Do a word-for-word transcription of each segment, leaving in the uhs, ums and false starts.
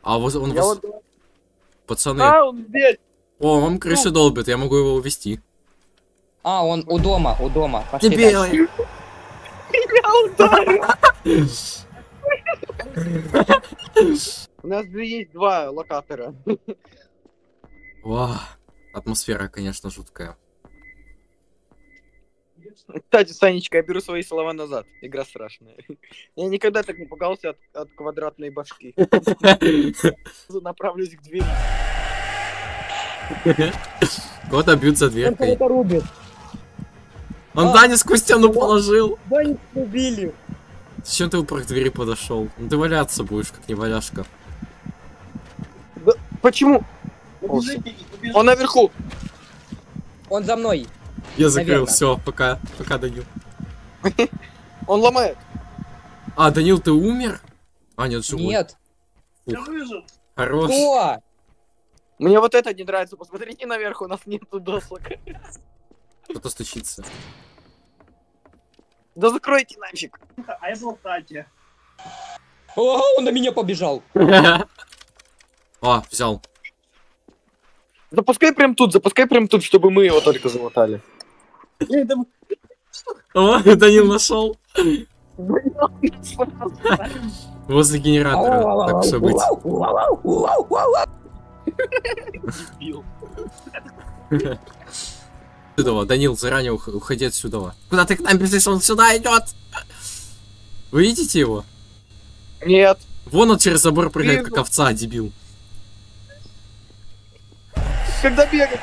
А вот он Я вас... вот... Пацаны. А, он здесь. О, он крышу долбит, я могу его увести. А, он у дома, у дома. Пошли Тебе... дальше. Меня ударил. У нас же есть два локатора. Вау. Атмосфера, конечно, жуткая. Кстати, Санечка, я беру свои слова назад. Игра страшная. Я никогда так не пугался от, от квадратной башки. Направлюсь к двери. Кого-то бьют за Он дверкой. кого-то рубит. Он А. Даню сквозь стену положил. Даню убили. Зачем ты к двери подошел? Ну ты валяться будешь, как не валяшка. Да, почему? О, он наверху. Он за мной. Я закрыл, Наверно. все, пока, пока, Данил. Он ломает. А, Данил, ты умер? А, нет, живой. Нет. Я выжил. Хорош. Кто? Мне вот это не нравится. Посмотрите наверх, у нас нету досок. Кто-то стучится. Да закройте нафиг. А я был в хате. О, он на меня побежал. А, взял. Запускай прям тут, запускай прям тут, чтобы мы его только залатали. О, Данил нашел. Возле генератора. Так все быть. Отсюда, Данил, заранее ух уходи отсюда. Куда ты к нам бежишь? Он сюда идет. Вы видите его? Нет. Вон он через забор прыгает, Вижу. как овца, дебил. Когда бегать?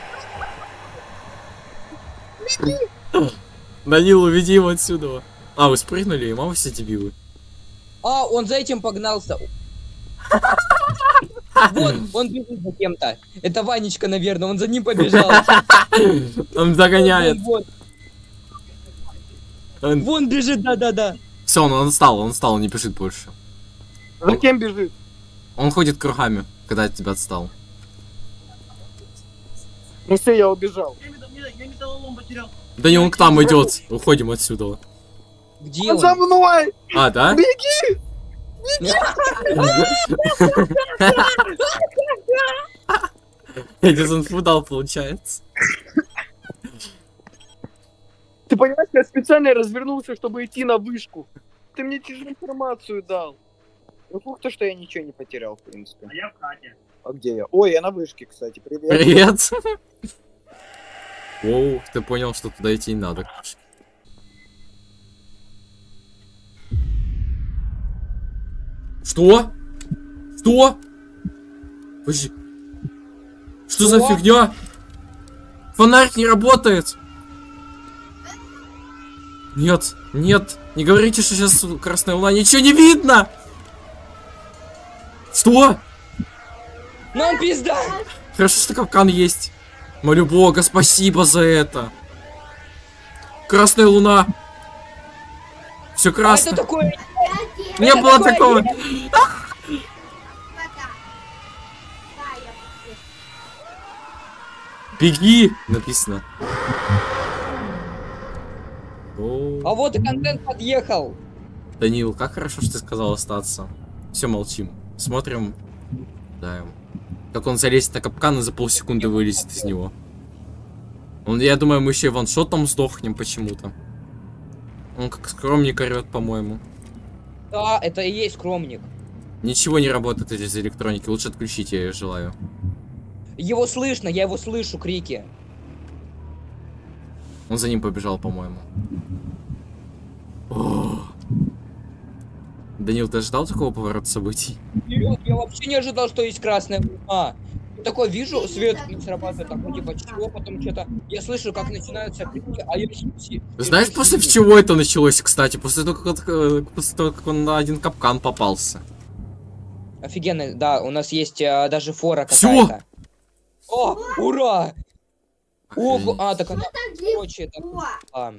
Данил, уведи его отсюда. А, вы спрыгнули, и мама все дебилы. А, он за этим погнался. Вот, он бежит за кем-то. Это Ванечка, наверное, он за ним побежал. Он догоняет. Вот, Он... вон бежит, да-да-да. Все, он, он встал, он встал, он не бежит больше. За кем бежит? Он ходит кругами, когда от тебя отстал. Ну все, я убежал. Я металлолом потерял. Данил, он к нам идет. Уходим отсюда. Где Он он? за мной! А, да? Беги! Я дезинфудал, получается. Ты понимаешь, я специально развернулся, чтобы идти на вышку. Ты мне чужую информацию дал. Ну фух то, что я ничего не потерял, в принципе. А я в хате. А где я? Ой, я на вышке, кстати. Привет. Привет. Оу, ты понял, что туда идти не надо. Что? Что? Подожди. Что за Что? фигня? Фонарь не работает. Нет, нет. Не говорите, что сейчас красная луна. Ничего не видно. Что? Нам пизда! Хорошо, что капкан есть. Молю бога, спасибо за это. Красная луна. Все А красно. это такое... Не это было такое- такого. Беги, написано. О, А вот и контент подъехал. Данил, как хорошо, что ты сказал остаться. Все, молчим. Смотрим. Да. Как он залезет на капкан и за полсекунды вылезет из него. Он, я думаю, мы еще и ваншотом сдохнем почему-то. Он как скромник орет, по-моему. Да, это и есть скромник. Ничего не работает из электроники. Лучше отключить, я ее желаю. Его слышно, я его слышу, крики. Он за ним побежал, по-моему. О! Данил, ты ожидал такого поворота событий? Вперед, я вообще не ожидал, что есть красная луна. Я такой вижу, свет не срабатывает, такой типа чего, потом что-то. Я слышу, как начинаются крики, а я сиси. Знаешь, после чего это началось, кстати? После того, как, э, после того, как он на один капкан попался. Офигенно, да, у нас есть а, даже фора Всё! какая-то. О, ура! Ого, а, так она, короче, это... А,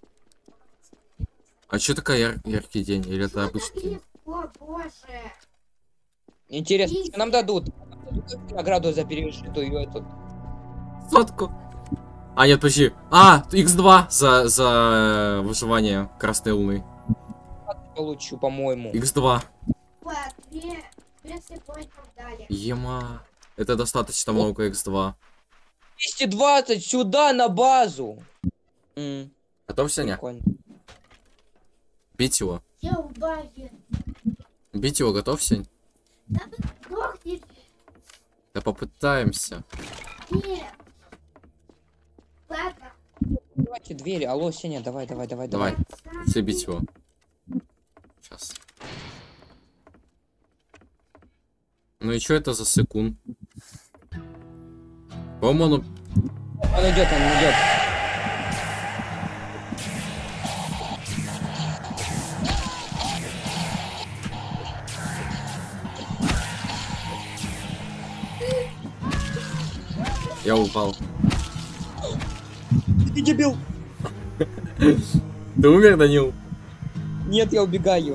А что такая яр яркий день? Или это обычный день? О, боже. интересно, что нам дадут? Нам дадут награду за пережитую эту. Сотку. А, нет, подожди. А, икс два за, за э, выживание Красной Луны. Получу, по-моему. икс два. Вот, две, две Ема. Это достаточно много икс два. двести двадцать сюда на базу. М, Готов, Сеня? прикольно. Бить его. Я в баге. Бить его готов, Сень? Да вы сдохнете. Да попытаемся. Нет. Ладно. Давайте двери. Алло, Сеня, давай, давай, давай, Давай. давай. Все бить его. Сейчас. Ну и что это за секунд? По-моему, он... Он идет, он идет. Я упал. Ты дебил. Ты умер, Данил? Нет, я убегаю.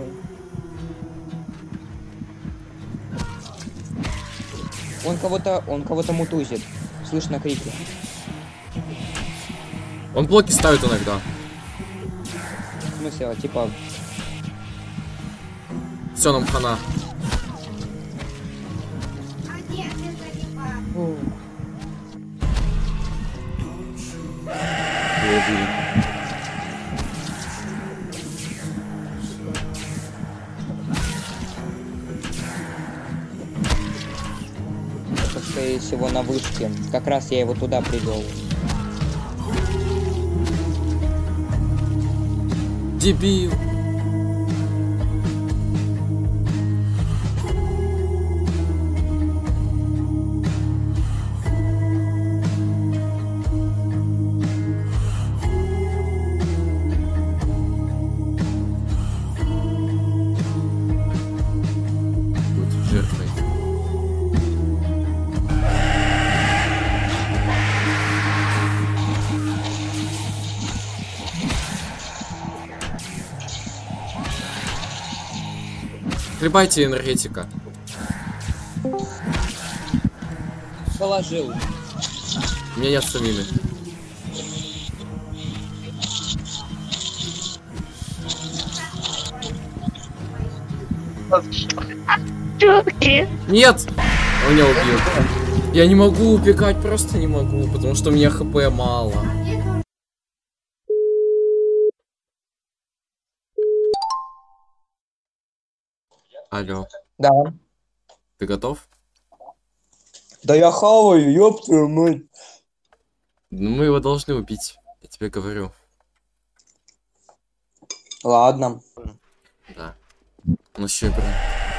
Он кого-то, он кого-то мутузит. Слышно крики. Он блоки ставит иногда. В смысле, типа... Все, нам хана. А нет, это не баг. фу. Его убили. Это, скорее всего, на вышке. Как раз я его туда привел. Дебил. Будь жертвой. Хлебайте энергетика. Положил. У меня нет стамины. Нет! Он меня убил. Я не могу убегать, просто не могу, потому что у меня хп мало. Алло, Да. ты готов? Да я хаваю, ёб твою мать. Ну, мы его должны убить, я тебе говорю. Ладно. Да. Он еще и прям.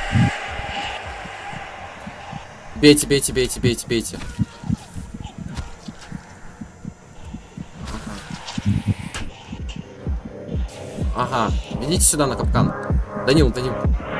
Бейте, бейте, бейте, бейте, бейте. Ага. Ага. Идите сюда на капкан. Данил, Данил.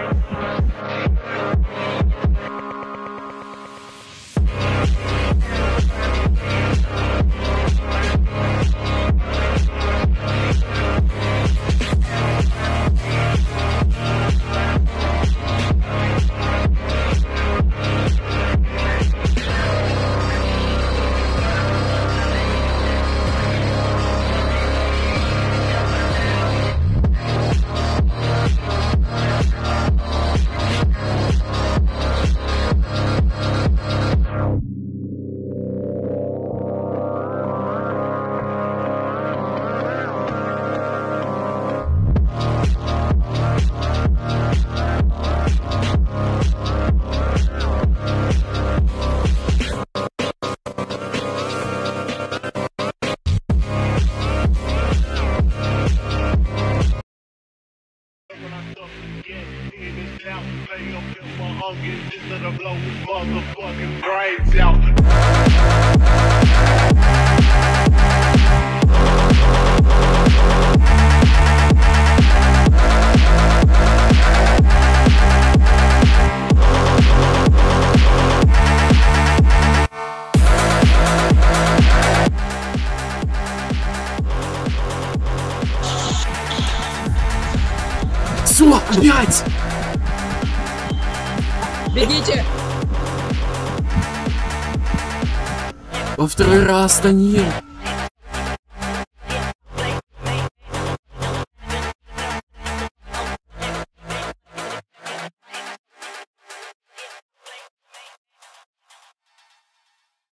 Все, опять! Бегите! Во второй раз, Данил!